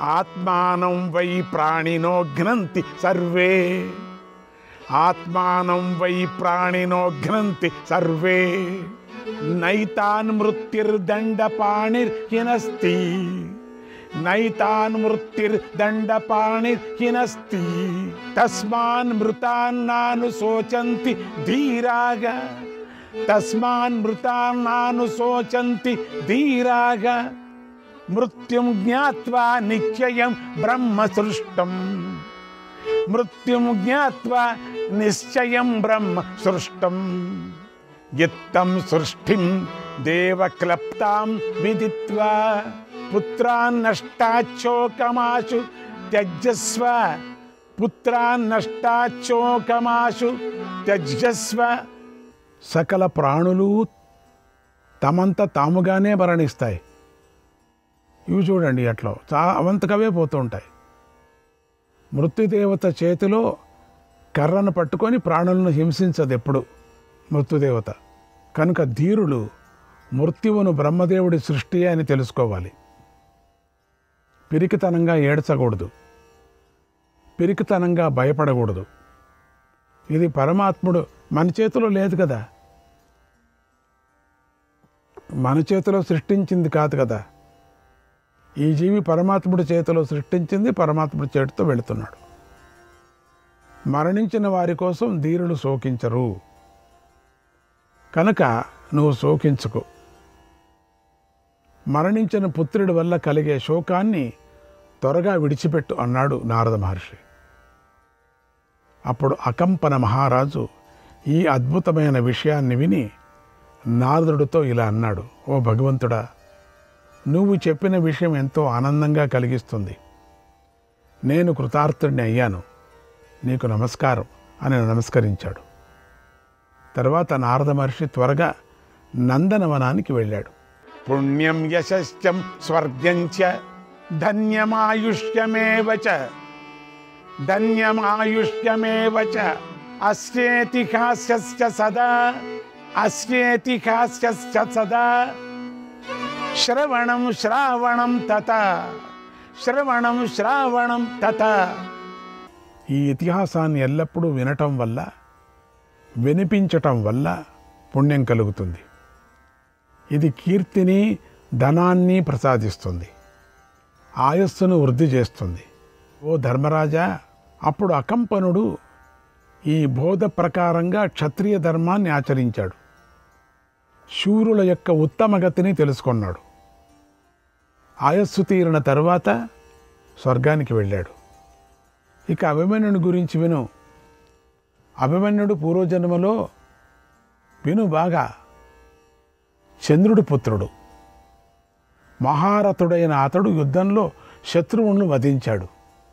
ఆత్మానం వై ప్రాణినో ఘ్నంతి సర్వే, ఆత్మానం వై ప్రాణినో ఘ్నంతి సర్వే, నైతాన్ మృత్యుర్దండపాణిర్హినస్తి, నైతాన్ మృత్యుర్దండపాణిర్హినస్తి, తస్మాన్ మృతాన్నానుశోచంతి ధీరాగ, తస్మాన్ మృతాన్నానుశోచంతి ధీరాగ, మృత్యుం జ్ఞాత్వా నిశ్చయం బ్రహ్మ సృష్టం, మృత్యుం జ్ఞాత్వా నిశ్చయం బ్రహ్మ సృష్టం, యిత్తం సృష్టిం దేవక్లప్తాం విదిత్వా, పుత్రాన్నష్టాచ్చోకమాశు త్యజస్వ, పుత్రాన్నష్టాచ్చోకమాశు త్యజస్వ. సకల ప్రాణులు తమంత తాముగానే మరణిస్తాయి. ఇవి చూడండి అట్లా అవంతకవే పోతూ ఉంటాయి. మృత్యుదేవత చేతిలో కర్రను పట్టుకొని ప్రాణులను హింసించదు ఎప్పుడు మృత్యుదేవత. కనుక ధీరులు మృత్యువును బ్రహ్మదేవుడి సృష్టి అని తెలుసుకోవాలి. పిరికితనంగా ఏడ్చకూడదు, పిరికితనంగా భయపడకూడదు. ఇది పరమాత్ముడు మన చేతిలో లేదు కదా, మన చేతిలో సృష్టించింది కాదు కదా. ఈ జీవి పరమాత్ముడి చేతిలో సృష్టించింది, పరమాత్ముడి చేతితో వెళుతున్నాడు. మరణించిన వారి కోసం ధీరులు శోకించరు. కనుక నువ్వు శోకించుకో. మరణించిన పుత్రుడి వల్ల కలిగే శోకాన్ని త్వరగా విడిచిపెట్టు అన్నాడు నారద మహర్షి. అప్పుడు అకంపన మహారాజు ఈ అద్భుతమైన విషయాన్ని విని నారదుడితో ఇలా అన్నాడు, ఓ భగవంతుడా, నువ్వు చెప్పిన విషయం ఎంతో ఆనందంగా కలిగిస్తుంది. నేను కృతార్థుడిని అయ్యాను, నీకు నమస్కారం అని నమస్కరించాడు. తర్వాత నారద మహర్షి త్వరగా నందనవనానికి వెళ్ళాడు. పుణ్యం యశశ్చం స్వర్గంచ ధన్యమాయుష్యమేవ చ, ధన్యమాయుష్యమేవ చ, అస్యేతిహాస్యశ్చ సదా, అస్యేతిహాస్యశ్చ సదా, శ్రవణం శ్రావణం తత, శ్రవణం శ్రావణం తత. ఈ ఇతిహాసాన్ని ఎల్లప్పుడూ వినటం వల్ల, వినిపించటం వల్ల పుణ్యం కలుగుతుంది. ఇది కీర్తిని ధనాన్ని ప్రసాదిస్తుంది, ఆయస్సును వృద్ధి చేస్తుంది. ఓ ధర్మరాజా, అప్పుడు అకంపనుడు ఈ బోధ ప్రకారంగా క్షత్రియ ధర్మాన్ని ఆచరించాడు. శూరుల యొక్క ఉత్తమ గతిని తెలుసుకున్నాడు. ఆయస్సు తీరిన తరువాత స్వర్గానికి వెళ్ళాడు. ఇక అభిమన్యుని గురించి విను. అభిమన్యుడు పూర్వజన్మలో, విను బాగా, చంద్రుడి పుత్రుడు. మహారథుడైన అతడు యుద్ధంలో శత్రువులను వధించాడు.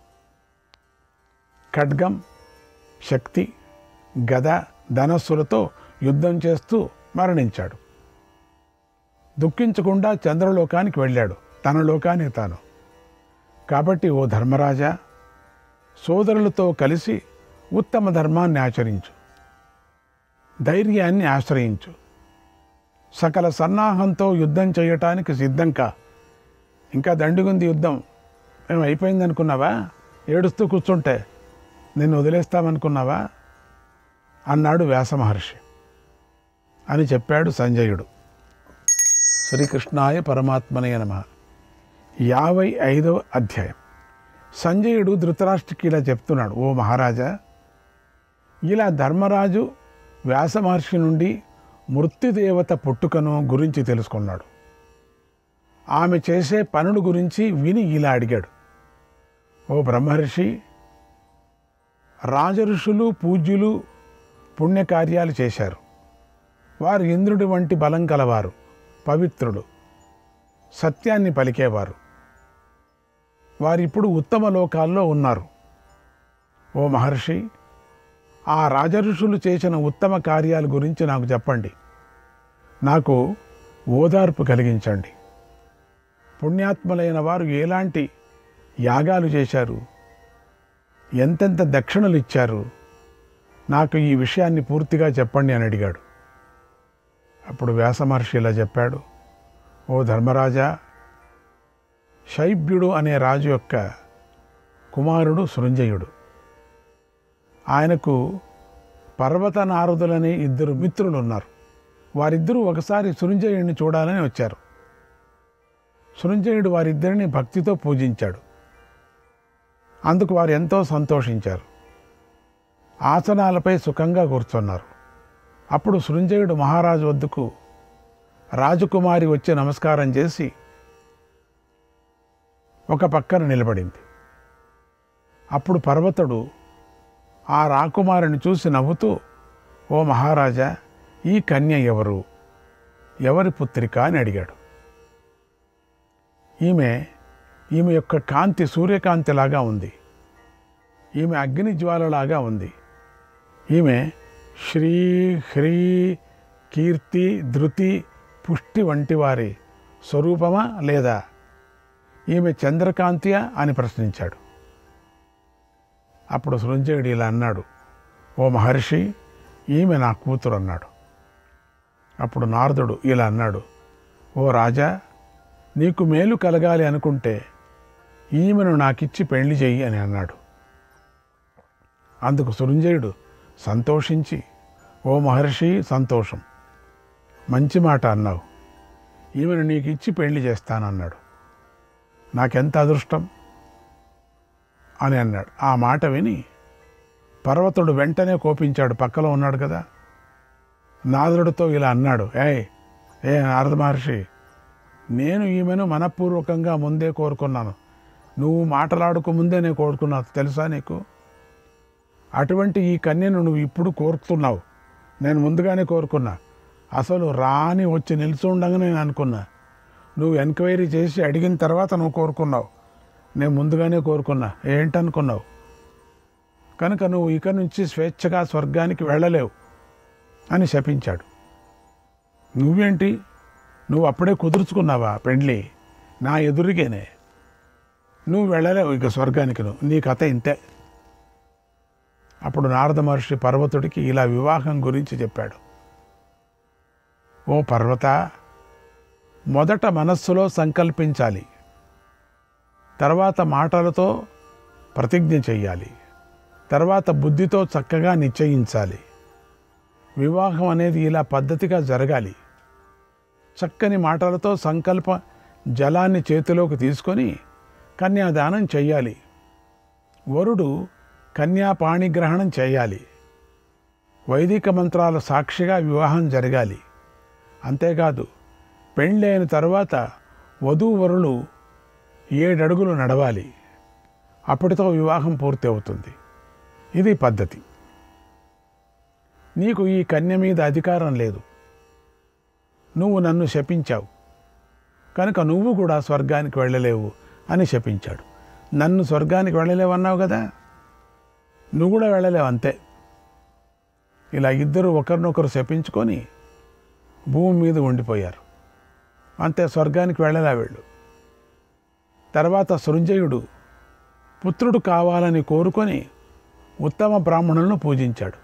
ఖడ్గం, శక్తి, గద, ధనస్సులతో యుద్ధం చేస్తూ మరణించాడు. దుఃఖించకుండా చంద్రలోకానికి వెళ్ళాడు, తన లోకానికి తాను. కాబట్టి ఓ ధర్మరాజా, సోదరులతో కలిసి ఉత్తమ ధర్మాన్ని ఆచరించు, ధైర్యాన్ని ఆశ్రయించు, సకల సన్నాహంతో యుద్ధం చేయటానికి సిద్ధం కా. ఇంకా దండిగుంది యుద్ధం, మేము అయిపోయిందనుకున్నావా? ఏడుస్తూ కూర్చుంటే నిన్ను వదిలేస్తామనుకున్నావా అన్నాడు వ్యాస మహర్షి. అని చెప్పాడు సంజయుడు. శ్రీకృష్ణాయ పరమాత్మనే నమః. 55వ అధ్యాయం. సంజయుడు ధృతరాష్ట్రకి ఇలా చెప్తున్నాడు, ఓ మహారాజా, ఇలా ధర్మరాజు వ్యాస మహర్షి నుండి మృత్యుదేవత పుట్టుకను గురించి తెలుసుకున్నాడు. ఆమె చేసే పనుల గురించి విని ఇలా అడిగాడు, ఓ బ్రహ్మర్షి, రాజఋషులు పూజ్యులు పుణ్యకార్యాలు చేశారు. వారు ఇంద్రుడి వంటి బలం కలవారు, పవిత్రులు, సత్యాన్ని పలికేవారు. వారిప్పుడు ఉత్తమ లోకాల్లో ఉన్నారు. ఓ మహర్షి, ఆ రాజఋషులు చేసిన ఉత్తమ కార్యాల గురించి నాకు చెప్పండి, నాకు ఓదార్పు కలిగించండి. పుణ్యాత్ములైన వారు ఎలాంటి యాగాలు చేశారు, ఎంతెంత దక్షిణలు ఇచ్చారు, నాకు ఈ విషయాన్ని పూర్తిగా చెప్పండి అని అడిగాడు. అప్పుడు వ్యాస మహర్షి ఇలా చెప్పాడు, ఓ ధర్మరాజా, శైబ్యుడు అనే రాజు యొక్క కుమారుడు సృంజయుడు. ఆయనకు పర్వత నారదులనే ఇద్దరు మిత్రులు ఉన్నారు. వారిద్దరూ ఒకసారి సృంజయుడిని చూడాలని వచ్చారు. సృంజయుడు వారిద్దరిని భక్తితో పూజించాడు. అందుకు వారు ఎంతో సంతోషించారు. ఆసనాలపై సుఖంగా కూర్చున్నారు. అప్పుడు సృంజయుడు మహారాజు వద్దకు రాజకుమారి వచ్చి నమస్కారం చేసి ఒక పక్కన నిలబడింది. అప్పుడు పర్వతుడు ఆ రాకుమారిని చూసి నవ్వుతూ, ఓ మహారాజా, ఈ కన్య ఎవరు, ఎవరి పుత్రిక అని అడిగాడు. ఈమె యొక్క కాంతి సూర్యకాంతిలాగా ఉంది. ఈమె అగ్ని జ్వాలలాగా ఉంది. ఈమె శ్రీ హ్రీ కీర్తి ధృతి పుష్టి వంటి వారి స్వరూపమా లేదా ఈమె చంద్రకాంతియా అని ప్రశ్నించాడు. అప్పుడు సృంజయుడు ఇలా అన్నాడు, ఓ మహర్షి, ఈమె నా కూతురు అన్నాడు. అప్పుడు నారదుడు ఇలా అన్నాడు, ఓ రాజా, నీకు మేలు కలగాలి అనుకుంటే ఈమెను నాకిచ్చి పెళ్లి చెయ్యి అని అన్నాడు. అందుకు సృంజయుడు సంతోషించి, ఓ మహర్షి, సంతోషం, మంచి మాట అన్నావు, ఈమెను నీకు ఇచ్చి పెళ్లి చేస్తానన్నాడు. నాకెంత అదృష్టం అని అన్నాడు. ఆ మాట విని పర్వతుడు వెంటనే కోపించాడు. పక్కలో ఉన్నాడు కదా, నారదుడితో ఇలా అన్నాడు, ఏ నారద మహర్షి, నేను ఈమెను మనపూర్వకంగా ముందే కోరుకున్నాను. నువ్వు మాటలాడుకు ముందే నేను కోరుకున్నా, తెలుసా నీకు? అటువంటి ఈ కన్యను నువ్వు ఇప్పుడు కోరుతున్నావు. నేను ముందుగానే కోరుకున్నా. అసలు రాని వచ్చి నిల్చుండగా నేను అనుకున్నా. నువ్వు ఎంక్వైరీ చేసి అడిగిన తర్వాత నువ్వు కోరుకున్నావు. నేను ముందుగానే కోరుకున్నా. ఏంటనుకున్నావు? కనుక నువ్వు ఇక నుంచి స్వేచ్ఛగా స్వర్గానికి వెళ్ళలేవు అని శపించాడు. నువ్వేంటి, నువ్వు అప్పుడే కుదుర్చుకున్నావా పెండ్లి? నా ఎదురుగేనే నువ్వు వెళ్ళలేవు ఇక స్వర్గానికి, నీ కథ ఇంతే. అప్పుడు నారద మహర్షి పర్వతుడికి ఇలా వివాహం గురించి చెప్పాడు. ఓ పర్వత, మొదట మనస్సులో సంకల్పించాలి, తర్వాత మాటలతో ప్రతిజ్ఞ చెయ్యాలి, తర్వాత బుద్ధితో చక్కగా నిశ్చయించాలి. వివాహం అనేది ఇలా పద్ధతిగా జరగాలి. చక్కని మాటలతో సంకల్ప జలాన్ని చేతిలోకి తీసుకొని కన్యాదానం చెయ్యాలి. వరుడు కన్యా పాణిగ్రహణం చేయాలి. వైదిక మంత్రాల సాక్షిగా వివాహం జరగాలి. అంతేకాదు, పెళ్ళైన తర్వాత వధూవరులు 7 అడుగులు నడవాలి. అప్పటితో వివాహం పూర్తి అవుతుంది. ఇది పద్ధతి. నీకు ఈ కన్య మీద అధికారం లేదు. నువ్వు నన్ను శపించావు కనుక నువ్వు కూడా స్వర్గానికి వెళ్ళలేవు అని శపించాడు. నన్ను స్వర్గానికి వెళ్ళలేవన్నావు కదా, నువ్వు కూడా వెళ్ళలేవు అంతే. ఇలా ఇద్దరు ఒకరినొకరు శపించుకొని భూమి మీద ఉండిపోయారు. అంతే, స్వర్గానికి వెళ్ళలే వీళ్ళు. తర్వాత సృంజయుడు పుత్రుడు కావాలని కోరుకొని ఉత్తమ బ్రాహ్మణులను పూజించాడు.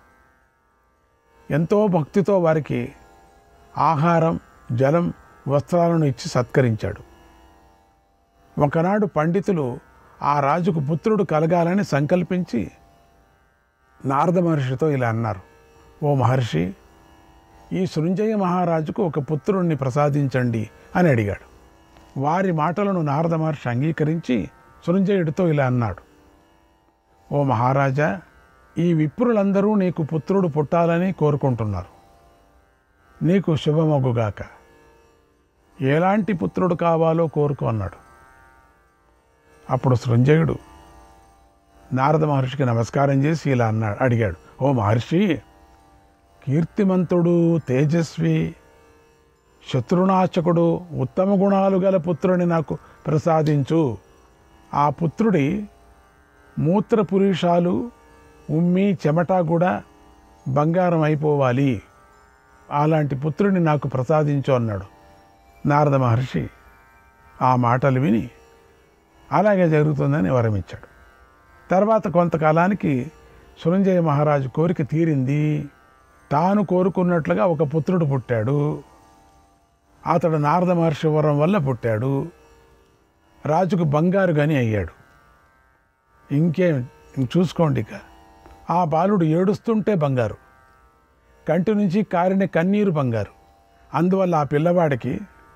ఎంతో భక్తితో వారికి ఆహారం, జలం, వస్త్రాలను ఇచ్చి సత్కరించాడు. ఒకనాడు పండితులు ఆ రాజుకు పుత్రుడు కలగాలని సంకల్పించి నారద మహర్షితో ఇలా అన్నారు, ఓ మహర్షి, ఈ సృంజయ మహారాజుకు ఒక పుత్రుణ్ణి ప్రసాదించండి అని అడిగాడు. వారి మాటలను నారద మహర్షి అంగీకరించి సృంజయుడితో ఇలా అన్నాడు, ఓ మహారాజా, ఈ విప్రులందరూ నీకు పుత్రుడు పుట్టాలని కోరుకుంటున్నారు. నీకు శుభమగుగాక. ఎలాంటి పుత్రుడు కావాలో కోరుకో అన్నాడు. అప్పుడు సృంజయుడు నారద మహర్షికి నమస్కారం చేసి ఇలా అడిగాడు, ఓ మహర్షి, కీర్తిమంతుడు, తేజస్వి, శత్రునాశకుడు, ఉత్తమ గుణాలు గల పుత్రుని నాకు ప్రసాదించు. ఆ పుత్రుడి మూత్రపురీషాలు, ఉమ్మి, చెమట కూడా బంగారం అయిపోవాలి. అలాంటి పుత్రుడిని నాకు ప్రసాదించు అన్నాడు. నారద మహర్షి ఆ మాటలు విని అలాగే జరుగుతుందని వరమిచ్చాడు. తర్వాత కొంతకాలానికి సృంజయ మహారాజు కోరిక తీరింది. తాను కోరుకున్నట్లుగా ఒక పుత్రుడు పుట్టాడు. అతడు నారద మహర్షి వరం వల్ల పుట్టాడు. రాజుకు బంగారు గని అయ్యాడు. ఇంకేం చూసుకోండి. ఇక ఆ బాలుడు ఏడుస్తుంటే బంగారు, కంటి నుంచి కారిన కన్నీరు బంగారు. అందువల్ల ఆ పిల్లవాడికి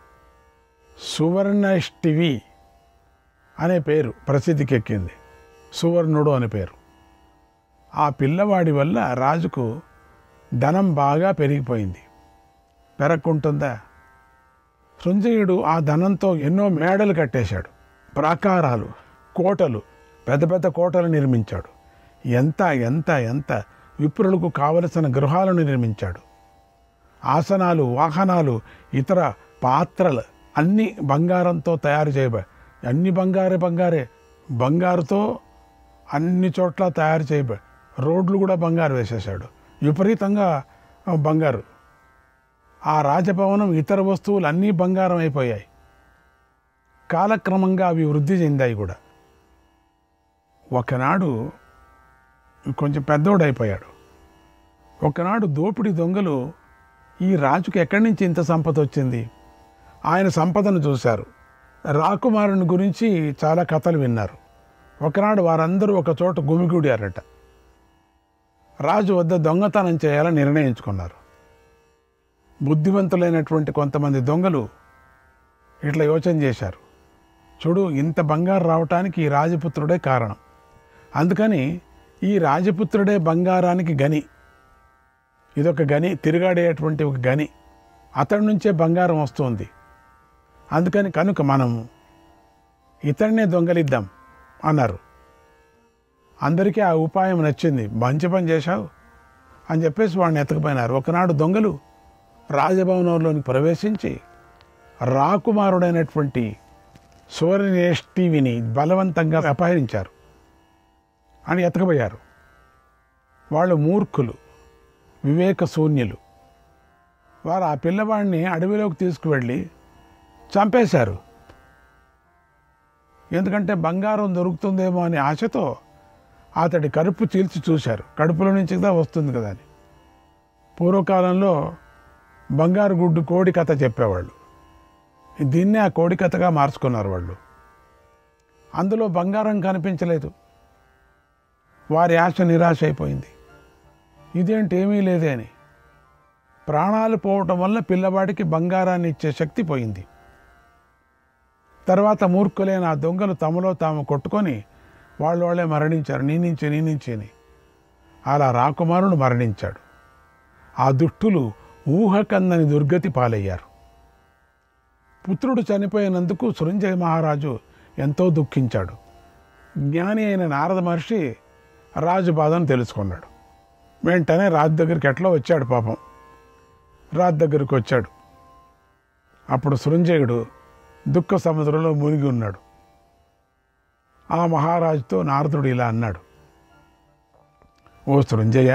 సువర్ణష్టివి అనే పేరు ప్రసిద్ధికెక్కింది. సువర్ణుడు అనే పేరు. ఆ పిల్లవాడి వల్ల రాజుకు ధనం బాగా పెరిగిపోయింది. పెరగకుంటుందా? సృంజయుడు ఆ ధనంతో ఎన్నో మేడలు కట్టేశాడు, ప్రాకారాలు, కోటలు, పెద్ద పెద్ద కోటలు నిర్మించాడు. ఎంత ఎంత ఎంత విప్రులకు కావలసిన గృహాలను నిర్మించాడు. ఆసనాలు, వాహనాలు, ఇతర పాత్రలు అన్నీ బంగారంతో తయారు చేయబడి, అన్ని బంగారే. బంగారుతో అన్ని చోట్ల తయారు చేయబడి, రోడ్లు కూడా బంగారు వేసేశాడు. విపరీతంగా బంగారు. ఆ రాజభవనం, ఇతర వస్తువులు అన్నీ బంగారం అయిపోయాయి. కాలక్రమంగా అవి వృద్ధి చెందాయి కూడా. ఒకనాడు కొంచెం పెద్దోడైపోయాడు. ఒకనాడు దోపిడీ దొంగలు ఈ రాజుకి ఎక్కడి నుంచి ఇంత సంపద వచ్చింది, ఆయన సంపదను చూశారు. రాకుమారుని గురించి చాలా కథలు విన్నారు. ఒకనాడు వారందరూ ఒక చోట గుమిగూడారట. రాజు వద్ద దొంగతనం చేయాలని నిర్ణయించుకున్నారు. బుద్ధివంతులైనటువంటి కొంతమంది దొంగలు ఇట్లా యోచన చేశారు. చూడు, ఇంత బంగారు రావటానికి ఈ రాజపుత్రుడే కారణం. అందుకని ఈ రాజపుత్రుడే బంగారానికి గని. ఇదొక గని, తిరుగాడేటువంటి ఒక గని. అతడి నుంచే బంగారం వస్తుంది. అందుకని కనుక మనం ఇతడినే దొంగలిద్దాం అన్నారు. అందరికీ ఆ ఉపాయం నచ్చింది. మంచి పని చేశావు అని చెప్పేసి వాడిని ఎత్తకపోయినారు. ఒకనాడు దొంగలు రాజభవనంలోనికి ప్రవేశించి రాకుమారుడైనటువంటి సువర్ణేష్టివిని బలవంతంగా అపహరించారు అని ఎత్తకపోయారు. వాళ్ళు మూర్ఖులు, వివేక శూన్యులు. వారు ఆ పిల్లవాడిని అడవిలోకి తీసుకువెళ్ళి చంపేశారు. ఎందుకంటే బంగారం దొరుకుతుందేమో అనే ఆశతో అతడి కడుపు చీల్చి చూశారు. కడుపులో నుంచి కదా వస్తుంది కదా అని. పూర్వకాలంలో బంగారు గుడ్డు కోడి కథ చెప్పేవాళ్ళు. దీన్నే ఆ కోడి కథగా మార్చుకున్నారు వాళ్ళు. అందులో బంగారం కనిపించలేదు. వారి ఆశ నిరాశ అయిపోయింది. ఇదేంటి, ఏమీ లేదే అని. ప్రాణాలు పోవటం వల్ల పిల్లవాడికి బంగారాన్ని ఇచ్చే శక్తి పోయింది. తర్వాత మూర్ఖులైన ఆ దొంగలు తమలో తాము కొట్టుకొని వాళ్ళే మరణించారు. నీ నుంచి అని. అలా రాకుమారుడు మరణించాడు. ఆ దుష్టులు ఊహకందని దుర్గతి పాలయ్యారు. పుత్రుడు చనిపోయినందుకు సృంజయ మహారాజు ఎంతో దుఃఖించాడు. జ్ఞాని అయిన నారద మహర్షి రాజు బాధను తెలుసుకున్నాడు. వెంటనే రాజు దగ్గరికి ఎట్లా వచ్చాడు. పాపం రాజు దగ్గరికి వచ్చాడు. అప్పుడు సృంజయుడు దుఃఖ సముద్రంలో మునిగి ఉన్నాడు. ఆ మహారాజుతో నారదుడు ఇలా అన్నాడు, ఓ సృంజయ,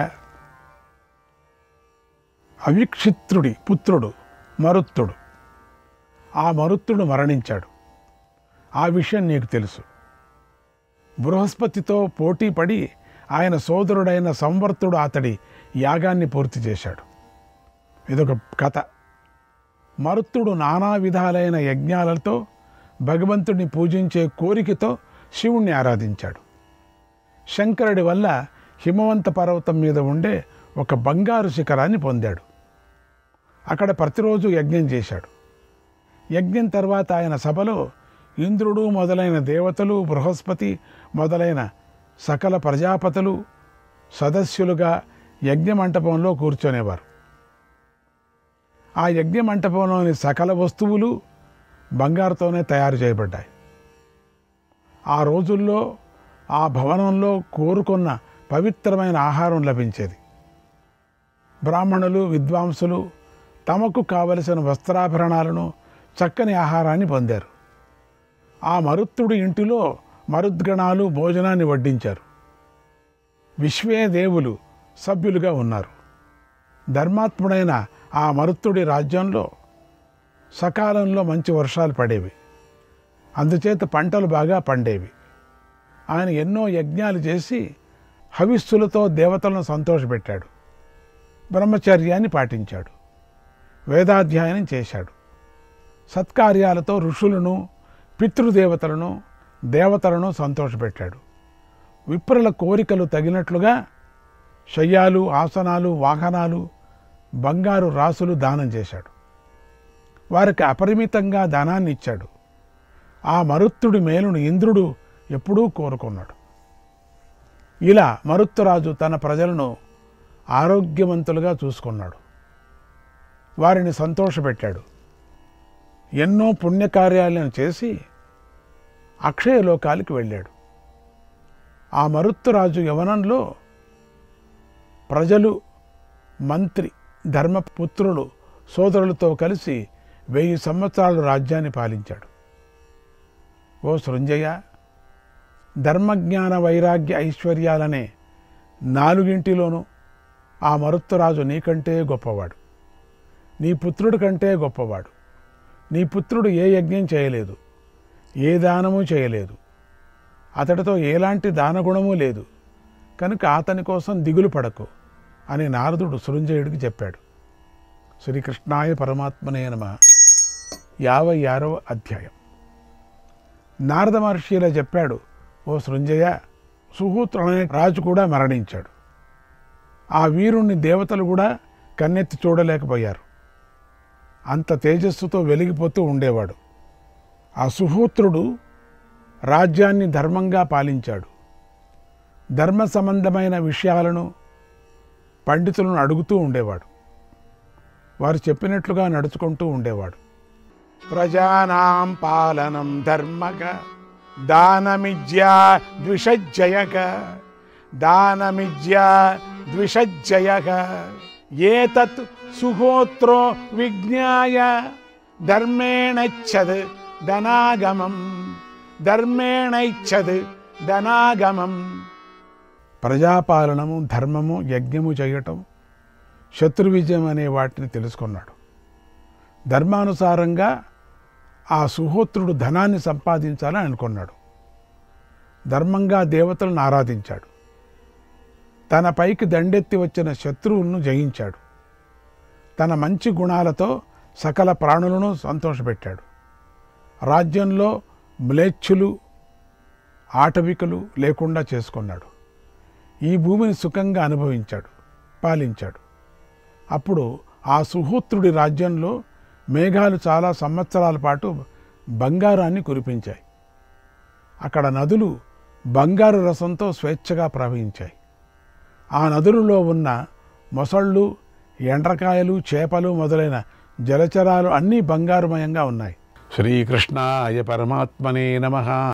అవిక్షిత్రుడి పుత్రుడు మరుత్తుడు. ఆ మరుత్తుడు మరణించాడు. ఆ విషయం నీకు తెలుసు. బృహస్పతితో పోటీ పడి ఆయన సోదరుడైన సంవర్తుడు అతడి యాగాన్ని పూర్తి చేశాడు. ఇదొక కథ. మరుత్తుడు నానా విధాలైన యజ్ఞాలతో భగవంతుడిని పూజించే కోరికతో శివుణ్ణి ఆరాధించాడు. శంకరుడి వల్ల హిమవంత పర్వతం మీద ఉండే ఒక బంగారు శిఖరాన్ని పొందాడు. అక్కడ ప్రతిరోజు యజ్ఞం చేశాడు. యజ్ఞం తర్వాత ఆయన సభలో ఇంద్రుడు మొదలైన దేవతలు, బృహస్పతి మొదలైన సకల ప్రజాపతులు సదస్యులుగా యజ్ఞ మంటపంలో కూర్చొనేవారు. ఆ యజ్ఞ మంటపంలోని సకల వస్తువులు బంగారుతోనే తయారు చేయబడ్డాయి. ఆ రోజుల్లో ఆ భవనంలో కోరుకున్న పవిత్రమైన ఆహారం లభించేది. బ్రాహ్మణులు, విద్వాంసులు తమకు కావలసిన వస్త్రాభరణాలను, చక్కని ఆహారాన్ని పొందారు. ఆ మరుత్తుడి ఇంటిలో మరుద్గణాలు భోజనాన్ని వడ్డించారు. విశ్వే దేవులు సభ్యులుగా ఉన్నారు. ధర్మాత్ముడైన ఆ మరుత్తుడి రాజ్యంలో సకాలంలో మంచి వర్షాలు పడేవి. అందుచేత పంటలు బాగా పండేవి. ఆయన ఎన్నో యజ్ఞాలు చేసి హవిస్సులతో దేవతలను సంతోషపెట్టాడు. బ్రహ్మచర్యాన్ని పాటించాడు. వేదాధ్యయనం చేశాడు. సత్కార్యాలతో ఋషులను, పితృదేవతలను దేవతలను సంతోషపెట్టాడు. విప్రుల కోరికలు తగినట్లుగా శయ్యాలు, ఆసనాలు, వాహనాలు, బంగారు రాసులు దానం చేశాడు. వారికి అపరిమితంగా దానాన్ని ఇచ్చాడు. ఆ మరుత్తుడి మేలును ఇంద్రుడు ఎప్పుడూ కోరుకున్నాడు. ఇలా మరుత్తురాజు తన ప్రజలను ఆరోగ్యవంతులుగా చూసుకున్నాడు. వారిని సంతోషపెట్టాడు. ఎన్నో పుణ్యకార్యాలను చేసి అక్షయలోకాలకి వెళ్ళాడు. ఆ మరుత్తురాజు యవనంలో ప్రజలు, మంత్రి, ధర్మపుత్రులు, సోదరులతో కలిసి 1000 సంవత్సరాలు రాజ్యాన్ని పాలించాడు. ఓ సృంజయ, ధర్మజ్ఞాన వైరాగ్య ఐశ్వర్యాలనే 4 ఆ మరుత్తురాజు నీకంటే గొప్పవాడు, నీ పుత్రుడి కంటే గొప్పవాడు. నీ పుత్రుడు ఏ యజ్ఞం చేయలేదు, ఏ దానము చేయలేదు, అతడితో ఎలాంటి దానగుణము లేదు, కనుక అతని కోసం దిగులు పడకు అని నారదుడు సృంజయుడికి చెప్పాడు. శ్రీకృష్ణాయ పరమాత్మనే నమః. 56వ అధ్యాయం. నారద మహర్షి ఇలా చెప్పాడు, ఓ సృంజయ, సుహూత్రుడు అనే రాజు కూడా మరణించాడు. ఆ వీరుణ్ణి దేవతలు కూడా కన్నెత్తి చూడలేకపోయారు. అంత తేజస్సుతో వెలిగిపోతూ ఉండేవాడు. ఆ సుహూత్రుడు రాజ్యాన్ని ధర్మంగా పాలించాడు. ధర్మ సంబంధమైన విషయాలను పండితులను అడుగుతూ ఉండేవాడు. వారు చెప్పినట్లుగా నడుచుకుంటూ ఉండేవాడు. ప్రజానాం పాలనం ధర్మక దానమిజ్యా ద్విషజ్జయక దానమిజ్యా ద్విషజ్జయక ఏతత్ సుహోత్రో విజ్ఞాయ ధర్మేణైచ్చద్ ధనాగమం ధర్మేణైచ్చద్ ధనాగమం. ప్రజాపాలనము, ధర్మము, యజ్ఞము చేయటం, శత్రు విజయం అనే వాటిని తెలుసుకున్నాడు. ధర్మానుసారంగా ఆ సుహోత్రుడు ధనాన్ని సంపాదించాలని అనుకున్నాడు. ధర్మంగా దేవతలను ఆరాధించాడు. తన పైకి దండెత్తి వచ్చిన శత్రువులను జయించాడు. తన మంచి గుణాలతో సకల ప్రాణులను సంతోషపెట్టాడు. రాజ్యంలో మ్లేచ్ఛులు, ఆటవికులు లేకుండా చేసుకున్నాడు. ఈ భూమిని సుఖంగా అనుభవించాడు, పాలించాడు. అప్పుడు ఆ సుహూత్రుడి రాజ్యంలో మేఘాలు చాలా సంవత్సరాల పాటు బంగారాన్ని కురిపించాయి. అక్కడ నదులు బంగారు రసంతో స్వేచ్ఛగా ప్రవహించాయి. ఆ నదులలో ఉన్న మొసళ్ళు, ఎండ్రకాయలు, చేపలు మొదలైన జలచరాలు అన్నీ బంగారుమయంగా ఉన్నాయి. శ్రీకృష్ణాయ పరమాత్మనే నమః.